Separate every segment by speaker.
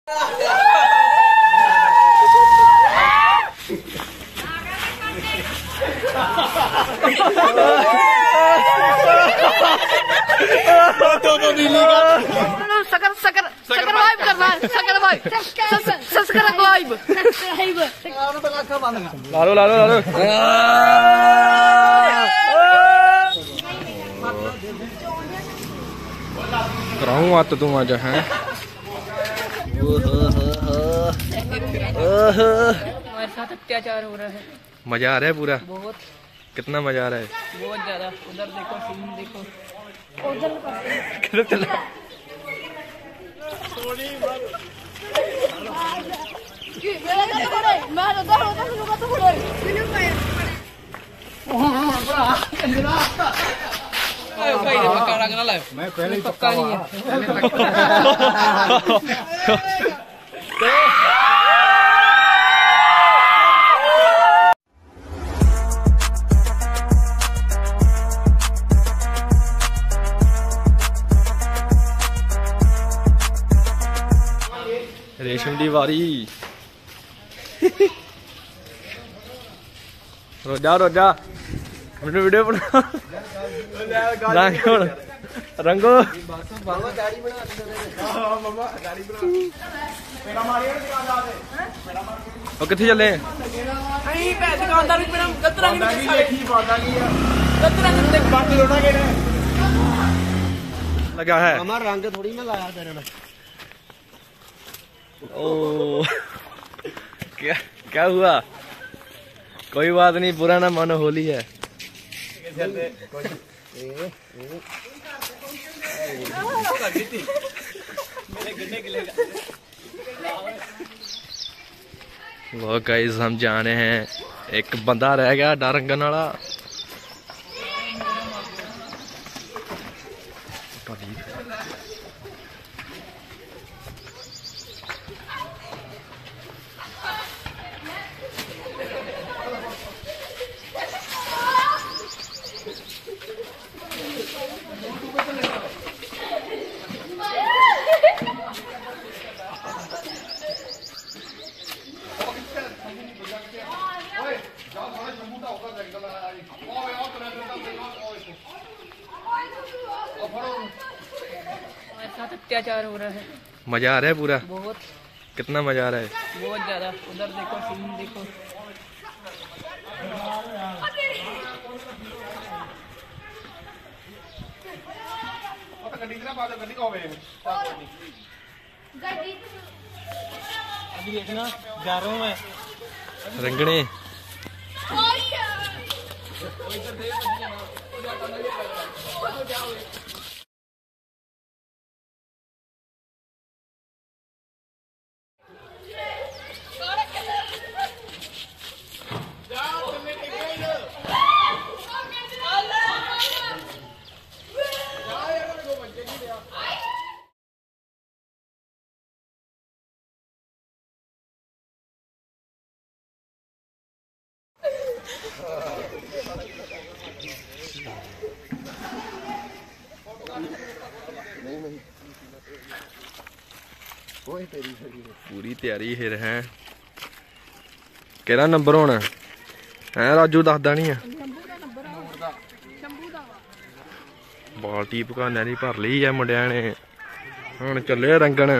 Speaker 1: Subscribe करना है, subscribe
Speaker 2: ला लो कराऊं आत तू आज है।
Speaker 1: हमारे साथ अत्याचार हो रहा है।
Speaker 2: मजा आ रहा है पूरा?
Speaker 1: बहुत।
Speaker 2: कितना मजा आ रहा है?
Speaker 1: बहुत ज्यादा। उधर देखो, सीन देखो। उधर
Speaker 2: चला
Speaker 3: मैं पहले ही पक्का नहीं है।
Speaker 2: रेशम दी वारी। रोजा मैंने वीडियो बना रंगो कितने चले लगा है
Speaker 3: हमारा रंग थोड़ी ना लाया तेरे ने।
Speaker 2: ओ क्या हुआ? कोई बात नहीं, पुराना मानो होली है। वो गाइस हम जाने हैं, एक बंदा रह गया डारंगन वाला।
Speaker 1: हमारे साथ अत्याचार हो रहा है।
Speaker 2: मजा आ रहा है पूरा?
Speaker 1: बहुत।
Speaker 2: कितना मजा आ रहा है?
Speaker 1: बहुत ज्यादा। उधर देखो, सीन देखो।
Speaker 3: अभी देखना जा रहा हूँ मैं
Speaker 2: रंगने। पूरी तैयारी फिर है। केड़ा नंबर होना है? राजू दसदा नहीं है। बाल्टी भकाने दी भर ली है मुंडिया ने, हुण चले रंगन।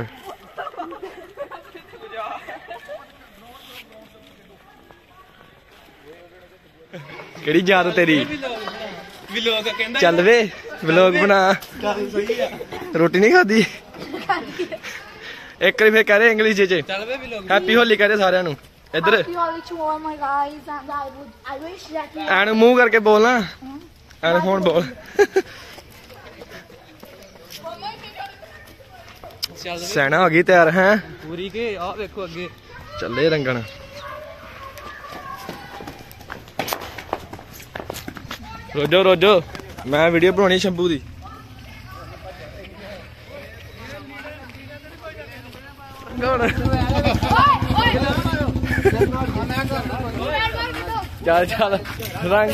Speaker 2: केड़ी याद तेरी? चल वे व्लॉग बना। रोटी नहीं खाधी? एक बार फिर कह रहे इंग्लिश च हैप्पी होली कह रहे सारे नू। इधर एन मुंह करके बोलना, एन फोन बोल। सैना हो गई तैयार है
Speaker 3: पूरी के। आ देखो अगे
Speaker 2: चले रंगन। रोजो मैं वीडियो बनानी शंभू दी। चल रंग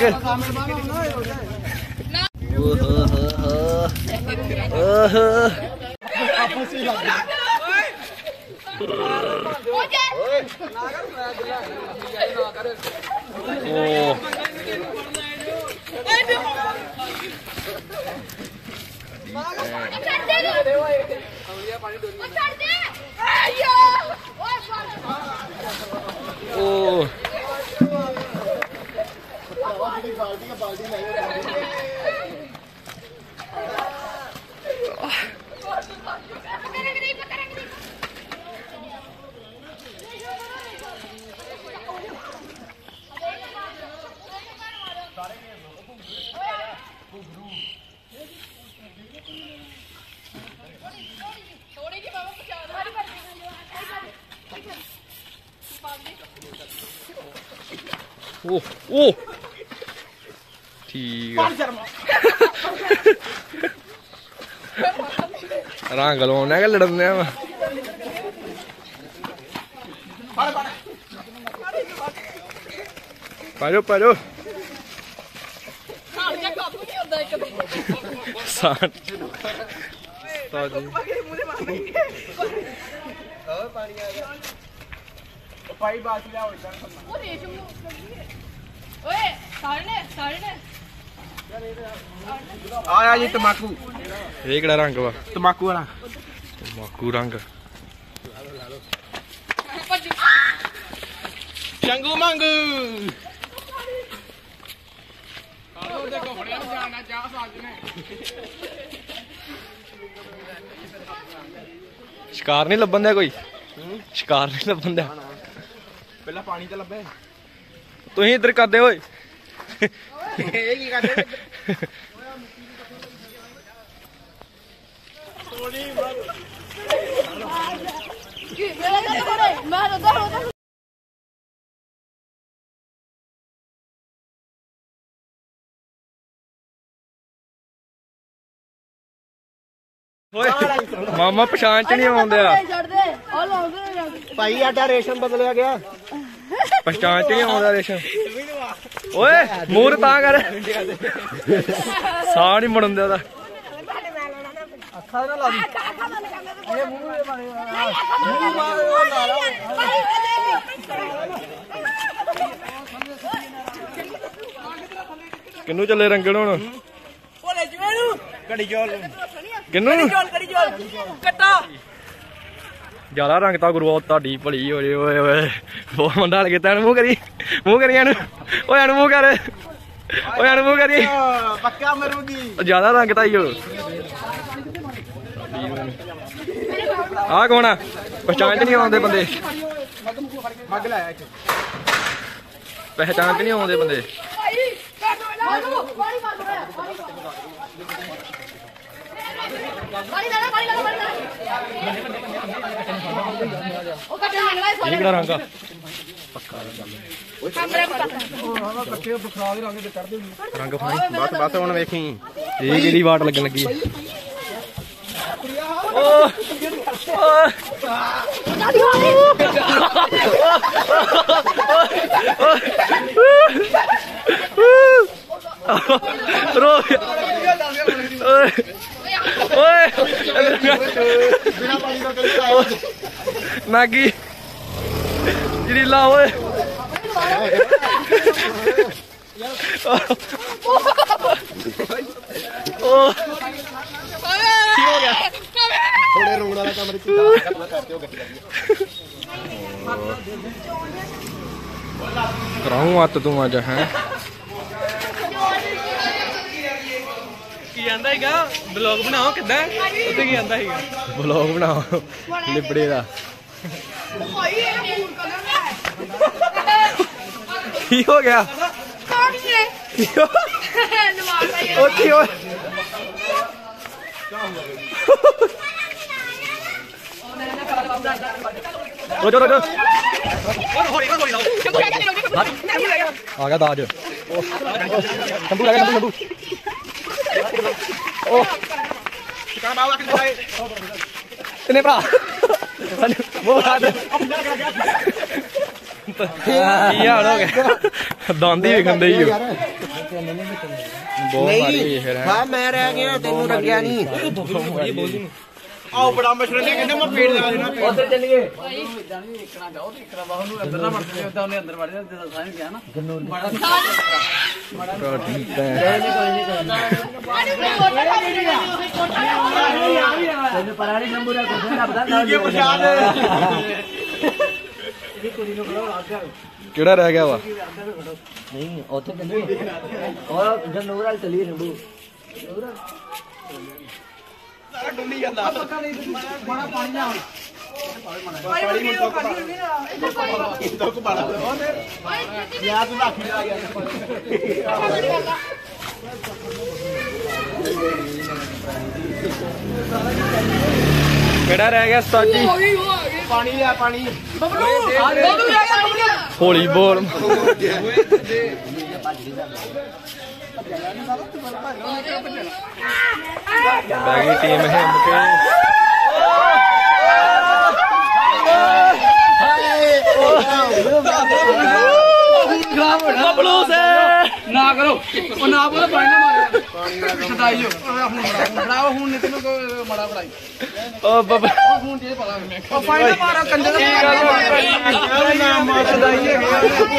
Speaker 2: ओ ठीक है रंग लाने के लड़ने में पारो पारो
Speaker 3: आया जी तमाकू
Speaker 2: ये केड़ा रंग वा
Speaker 3: तमाकू वाला
Speaker 2: तमाकू रंग
Speaker 3: चंगू मंगू
Speaker 2: शिकार नहीं लभन दिया कोई शिकार नहीं लभन दिया
Speaker 3: पहला पानी तो लभे
Speaker 2: तुसीं इधर करदे ओए
Speaker 3: की करदे
Speaker 2: मामा पछाण च नहीं आउंदे
Speaker 3: भाई आटा रेशम बदलिया गया
Speaker 2: पछाण च नहीं आउंदा रेशम ओए मूंह तां कर साह नहीं मुड़न दिया
Speaker 3: ਅੱਖਾਂ ਨਾ ਲਾ ਦੀ ਇਹ ਮੂੰਹ ਦੇ ਬਾਰੇ ਮੂੰਹ ਮਾਰ ਲਾ ਲਾ
Speaker 2: ਕਿੰਨੂ ਚੱਲੇ ਰੰਗਣ ਹੁਣ
Speaker 3: ਭੋਲੇ ਜਿਵੇਂ ਨੂੰ ਕੜੀ ਚੋਲ
Speaker 2: ਕਿੰਨੂ
Speaker 3: ਕੜੀ ਚੋਲ ਕੱਟਾ
Speaker 2: ਜ਼ਿਆਦਾ ਰੰਗ ਤਾਂ ਗੁਰੂ ਤੁਹਾਡੀ ਭਲੀ ਹੋਏ ਓਏ ਓਏ ਬਹੁਤ ਮੁੰਡਾ ਲੱਗੇ ਤੈਨੂੰ ਮੂੰਹ ਕਰੀ ਇਹਨੂੰ ਓਏ ਇਹਨੂੰ ਮੂੰਹ ਕਰ ਓਏ ਇਹਨੂੰ ਮੂੰਹ ਕਰੀ
Speaker 3: ਪੱਕਾ ਮਰੂਗੀ
Speaker 2: ਜ਼ਿਆਦਾ ਰੰਗ ਤਾਂ ਹੀ ਆ ਕੌਣ ਆ ਪਛਾਣ ਚ ਨਹੀਂ ਆਉਂਦੇ ਬੰਦੇ
Speaker 3: ਮੱਗ ਲਾਇਆ ਇੱਥੇ
Speaker 2: ਪਹਿਚਾਣ ਚ ਨਹੀਂ ਆਉਂਦੇ ਬੰਦੇ ਇਹ ਕਿਹੜਾ ਰੰਗ ਆ ਰੰਗ ਫਾਈ
Speaker 3: ਬਸ ਹੁਣ ਵੇਖੀ
Speaker 2: ਇਹ ਕਿਹੜੀ ਵਾਟ ਲੱਗਣ ਲੱਗੀ नागी जरीला ओए
Speaker 3: थोड़े रोड वाला कमरे
Speaker 2: कराऊं आत तू आज है
Speaker 3: ਕੀ ਆਂਦਾ ਹੈਗਾ ਬਲੌਗ ਬਣਾਓ ਕਿੱਦਾਂ ਉੱਤੇ ਕੀ ਆਂਦਾ ਹੈਗਾ
Speaker 2: ब्लॉग बनाओ लिबड़े का की हो गया आ गया दाज शंभू लगा शंभू कितने भरा वो बता दे यार हो गया दांदी भी खंदे ही बहुत मारी फिर
Speaker 3: मैं रह गया तेनू रखिया नहीं ਆਓ ਬੜਾ ਮਸ਼ਹੂਰ ਨੇ ਕਹਿੰਦੇ ਮੈਂ ਪੇੜ ਲਗਾ ਦੇਣਾ
Speaker 1: ਉਧਰ ਚੱਲੀਏ ਇਦਾਂ ਨਹੀਂ ਦੇਖਣਾ ਜਾਓ ਦੇਖਣਾ ਬਾਹਰ ਨੂੰ ਅੰਦਰ ਨਾ ਵੜ ਜਾਵੇ ਉਦਾਂ ਉਹਨੇ ਅੰਦਰ ਵੜ ਜਾਣਾ ਜਦੋਂ ਸਾਈਂ ਗਿਆ ਨਾ ਬੜਾ ਤੈਨੂੰ ਪਰਾਣੀ ਨੰਬਰ ਦਾ ਕੁਝ ਨਾ ਪਤਾ
Speaker 3: ਇਹ ਪ੍ਰਸ਼ਾਦ
Speaker 2: ਕਿਹੜਾ ਰਹਿ ਗਿਆ ਵਾ
Speaker 1: ਨਹੀਂ ਉੱਥੇ ਚੱਲੀ ਔਰ ਜਨੂਰ ਵਾਲ ਚੱਲੀ ਨੰਬੂ
Speaker 3: ਡੁੱਲੀ ਜਾਂਦਾ
Speaker 1: ਬੜਾ ਪਾਣੀ ਨਾ
Speaker 2: ਕਿਹੜਾ ਰਹਿ ਗਿਆ ਉਸਤਾਦ ਜੀ
Speaker 3: ਪਾਣੀ ਲਿਆ ਪਾਣੀ
Speaker 2: ਹੌਲੀ ਬੋਲ ਬੈਗੀ ਟੀਮ ਹਿੰਮ ਕੇ ਬਬਲੂ ਸੇ
Speaker 1: ਨਾ ਕਰੋ ਉਹ ਨਾ ਬੋਲੋ ਪਾਣੀ ਨਾ ਮਾਰੋ ਸਦਾਈ ਜੋ ਫੜਾਓ ਹੁਣ ਨਹੀਂ ਤੈਨੂੰ ਮੜਾ ਫੜਾਈ
Speaker 2: ਓ ਬੱਬਾ
Speaker 1: ਹੁਣ ਜੇ ਪਤਾ ਉਹ ਪਾਣੀ ਨਾ ਮਾਰੋ ਕੰਡੇ ਦਾ
Speaker 3: ਨਾਮ ਮਾਰ ਸਦਾਈ ਹੈਗੇ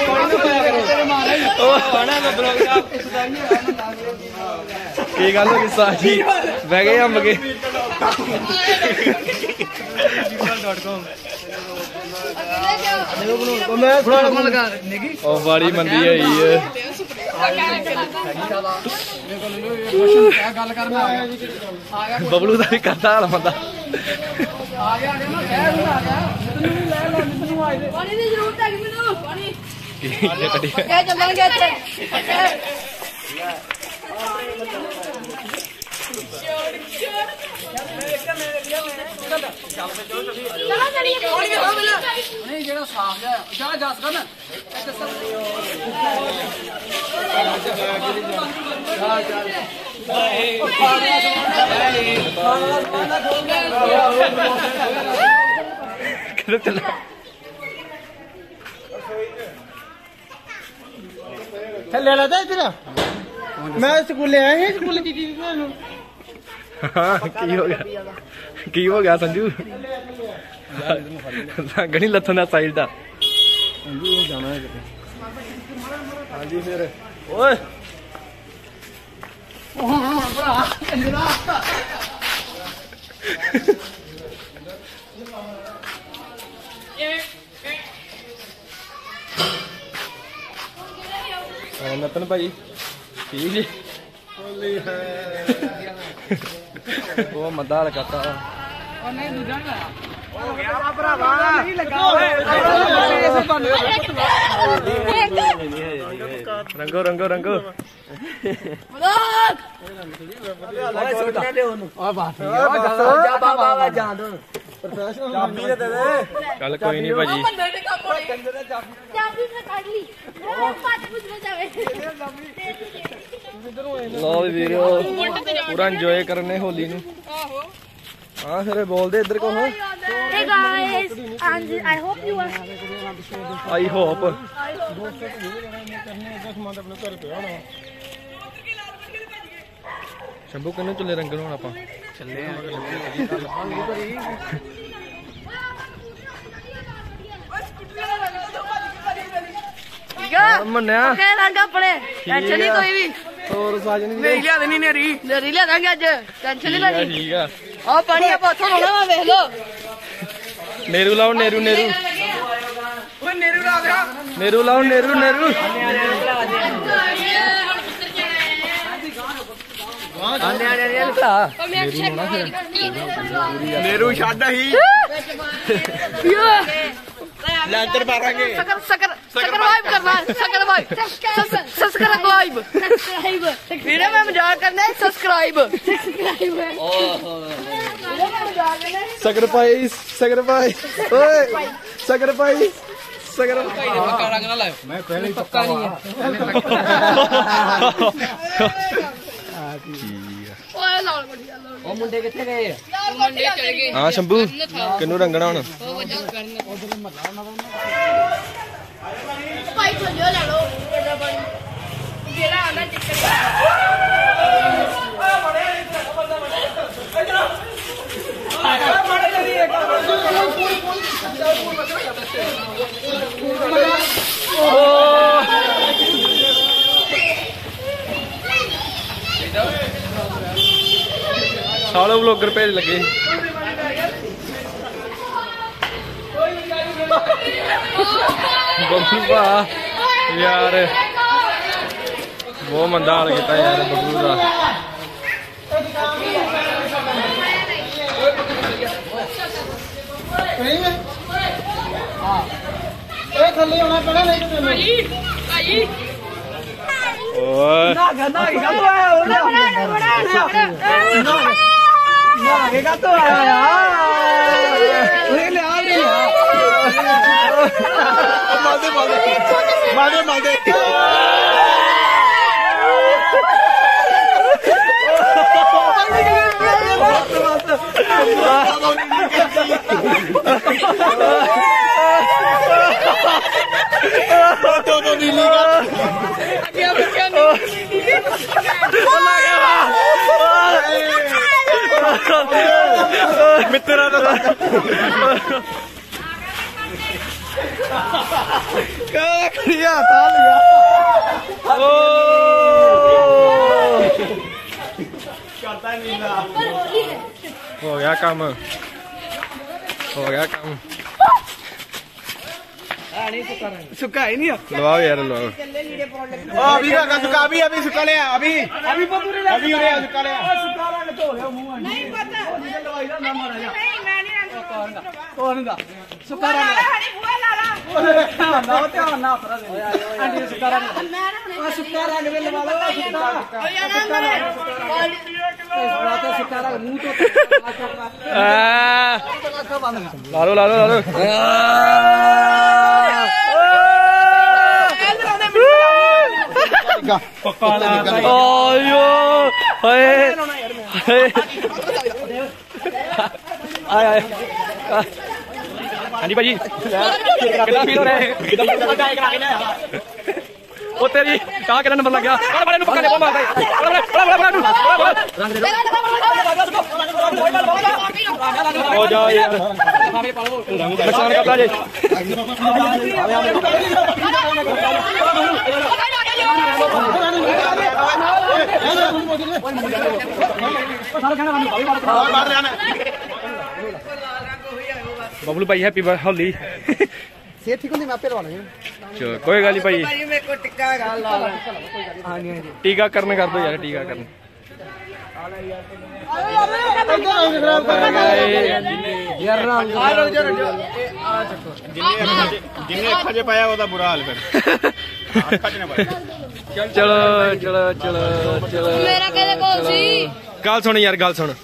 Speaker 2: ਓ ਬਣਾ ਮੈਂ ਬਲੌਗ ਦਾ ਕੀ ਗੱਲ ਹੋ ਗਈ ਸਾਜੀ ਬਹਿ ਗਏ ਅੰਬ ਕੇ
Speaker 3: ਮੈਂ
Speaker 1: ਫੜਾ ਫੋਨ ਲਗਾ ਨੇਗੀ
Speaker 2: ਉਹ ਬੜੀ ਮੰਦੀ ਹੋਈ ਏ
Speaker 1: ਗੱਲ ਕਰ ਮੈਂ ਆ ਗਿਆ
Speaker 2: ਬਬਲੂ ਦਾ ਵੀ ਕਰਦਾ ਹਾਲ ਬੰਦਾ
Speaker 1: ਆ ਗਿਆ ਨਾ ਕਹਿ ਆ ਗਿਆ ਤੈਨੂੰ ਲੈ ਲੈ ਤੈਨੂੰ ਆਏ ਦੇ
Speaker 4: ਪਾਣੀ ਦੀ ਜ਼ਰੂਰਤ ਹੈ ਮੈਨੂੰ ਪਾਣੀ
Speaker 2: ਕੀ ਕੱਢੀ
Speaker 4: ਇਹ ਚੱਲਾਂਗੇ ਇੱਥੇ ਚਲੋ ਚਲੀਏ ਪਾਣੀ ਹੋ ਮਿਲ
Speaker 1: ਨਹੀਂ ਜਿਹੜਾ ਸਾਫ ਜਾ ਜਾ ਸਕਦਾ ਨਾ
Speaker 2: ਕਿੱਥੇ ਚੱਲਾ
Speaker 3: ਥੱਲੇ ਲਾਦਾ ਇਧਰ ਮੈਂ ਸਕੂਲੇ ਆਇਆ ਸੀ ਸਕੂਲ ਕੀ ਚੀਜ਼ ਤੁਹਾਨੂੰ
Speaker 2: ਹਾਂ ਕੀ ਹੋ ਗਿਆ ਸੰਜੂ ਗਣੀ ਲੱਥਣ ਦਾ ਸਾਈਡ ਦਾ ਹਾਂਜੀ ਫਿਰ ਓਏ ਨਤਨ ਭਾਈ ਠੀਕ ਜੀ ਉਹ ਮੱਦਾ ਲਗਾਤਾ
Speaker 1: ਉਹਨੇ ਦੂਜਾ ਨਾ
Speaker 3: ਹੋ ਗਿਆ ਭਰਾਵਾ
Speaker 1: ਨਹੀਂ ਲੱਗਾ
Speaker 2: ਰੰਗੋ ਰੰਗੋ ਰੰਗੋ
Speaker 4: ਮਜ਼ਾਕ
Speaker 1: ਜਾ ਬਾਬਾ ਜਾਣ ਦੋ
Speaker 3: ਚਾਬੀ ਦੇ ਦੇ
Speaker 2: ਚੱਲ ਕੋਈ ਨਹੀਂ ਭਾਜੀ
Speaker 4: ਬੰਦੇ ਨੇ ਕੰਮ ਹੋਣੀ ਚਾਬੀ ਮੈਂ ਕੱਢ ਲਈ ਪਾਟ ਪੁੱਛਣਾ ਜਾਵੇ
Speaker 2: ਲੋ ਵੀਰੋ ਪੂਰਾ ਇੰਜੋਏ ਕਰਨੇ ਹੋਲੀ ਨੂੰ
Speaker 4: ਆਹੋ
Speaker 2: ਹਾਂ ਫਿਰ ਬੋਲਦੇ ਇੱਧਰ ਕੋ
Speaker 4: Hey guys, and I hope you are.
Speaker 2: I hope Shambhu ਕਿੰਨੇ ਚੱਲੇ ਰੰਗਣ ਹੁਣ ਆਪਾਂ ਮੰਨਿਆ
Speaker 4: Okay, रंग अपने टेंशन नहीं कोई भी
Speaker 2: ਹੋਰ ਸਾਜਣੀ
Speaker 1: ਨਹੀਂ ਲਿਆ ਦੇਣੀ ਨੇਰੀ
Speaker 4: नरी ले देंगे आज टेंशन नहीं लेनी
Speaker 2: ਠੀਕ ਆ
Speaker 4: और पानी आप उठो ना मैं देख लो
Speaker 2: ਨੇਰੂ ਲਾਓ ਨੇਰੂ ਨੇਰੂ
Speaker 1: ਓਏ ਨੇਰੂ ਲਾ ਦਿਆ
Speaker 2: ਨੇਰੂ ਲਾਓ ਨੇਰੂ ਨੇਰੂ
Speaker 3: ਨੇਰੂ ਛੱਡ ਹੀ ਲੈਂਟਰ ਮਾਰਾਂਗੇ
Speaker 4: सकर सकर सकर वाइब करना sucker vibe subscribe vibe subscribe video में मजाक करना है सब्सक्राइब सब्सक्राइब
Speaker 2: ਸੈਕਰੀਫਾਈਸ ਓਏ ਸੈਕਰੀਫਾਈਸ
Speaker 1: ਪੱਕਾ ਰੰਗ ਨਾ ਲਾਇਓ
Speaker 3: ਮੈਂ ਪਹਿਲੇ
Speaker 1: ਪੱਕਾ ਨਹੀਂ
Speaker 4: ओए लाल बढ़िया लाल
Speaker 1: ਉਹ ਮੁੰਡੇ ਕਿੱਥੇ ਗਏ
Speaker 4: मुंडे चले गए
Speaker 2: ਹਾਂ ਸ਼ੰਭੂ ਕਿੰਨੂੰ ਰੰਗਣਾ ਹੁਣ
Speaker 4: पाइप खोलियो ले लो जेड़ा आना चिकन
Speaker 2: सालो ब्लॉगर भेज लगे बबलू भा यार बहुत मंदा हाल किया यार बबलू का
Speaker 3: थले होना पड़ा नहीं तो
Speaker 2: मित्र हो गया काम
Speaker 1: सुक्का है नहीं
Speaker 2: लवाओ यार लवाओ
Speaker 3: अभी का सुखा अभी सुखा ले अभी पूरे अभी हो रहा सुखा ले सुखा रंग धो ले मुंह नहीं पता दवाई दा नाम मारा जा नहीं मैं नहीं रंग कौन दा सुखा रंग हरी बुआ लाला ना ध्यान ना उतरा दे आंटी सुखा रंग सुखा रंग दे लवा लो सुखा ओ यार ना सुखा रंग मुंह तो
Speaker 2: ला लो हाँ जी भाजी कितना फील हो रहा है ओ तेरी कहाँ कितना नंबर लग गया हो जाओ यार नुकसान करता जी बबलू भाई हैप्पी होली
Speaker 3: सेहत ठीक होंदी मैं आपे लवाना
Speaker 2: चलो कोई गल नहीं भाई
Speaker 3: भाई मेरे को टिक्का गाल ला ला हां जी
Speaker 2: टीकाकरण कर दो यार टीकाकरण
Speaker 3: यार राम आ रुक जा
Speaker 5: जिन्हें अखा च पाया ओदा बुरा हाल फिर अखा च ना पाया
Speaker 2: चलो चलो चलो चलो
Speaker 4: मेरा कहले कोल सी
Speaker 2: गल सुन यार गल सुन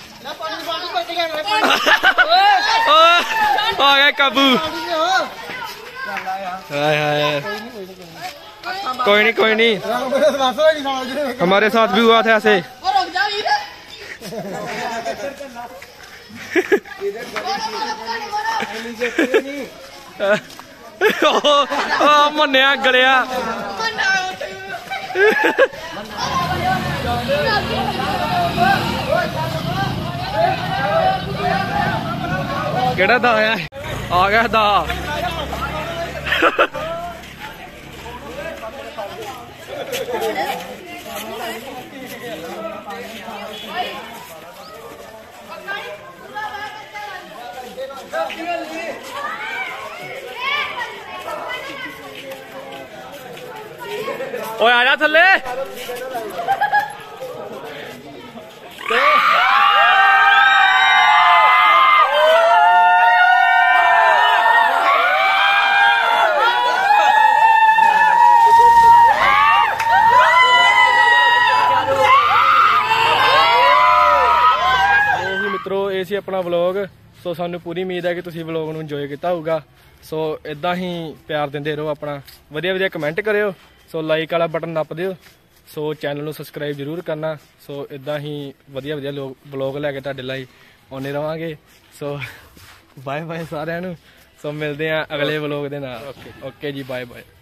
Speaker 2: आ गया काबू हाय हाय कोई नहीं हमारे साथ भी हुआ था ऐसे
Speaker 4: रुक जा
Speaker 2: मन्निया गलिया केड़ा दा आया आ गया दा ओए आजा थल्ले ਮਿੱਤਰੋ ਇਹ ਸੀ ਆਪਣਾ ਵਲੌਗ ਸੋ ਸਾਨੂੰ ਪੂਰੀ ਉਮੀਦ ਹੈ ਕਿ ਤੁਸੀਂ ਵਲੌਗ ਨੂੰ ਇੰਜੋਏ ਕੀਤਾ ਹੋਊਗਾ ਸੋ ਇਦਾਂ ਹੀ ਪਿਆਰ ਦਿੰਦੇ ਰਹੋ ਆਪਣਾ ਵਧੀਆ ਕਮੈਂਟ ਕਰਿਓ ਸੋ ਲਾਈਕ ਵਾਲਾ ਬਟਨ ਨੱਪ ਦਿਓ ਸੋ ਚੈਨਲ ਨੂੰ ਸਬਸਕ੍ਰਾਈਬ ਜ਼ਰੂਰ ਕਰਨਾ ਸੋ ਇਦਾਂ ਹੀ ਵਧੀਆ ਲੋਕ ਵਲੌਗ ਲੈ ਕੇ ਤੁਹਾਡੇ ਲਈ ਆਉਂਦੇ ਰਵਾਂਗੇ ਸੋ ਬਾਏ ਬਾਏ ਸਾਰਿਆਂ ਨੂੰ ਸੋ ਮਿਲਦੇ ਆ ਅਗਲੇ ਵਲੌਗ ਦੇ ਨਾਲ ਓਕੇ ਜੀ ਬਾਏ ਬਾਏ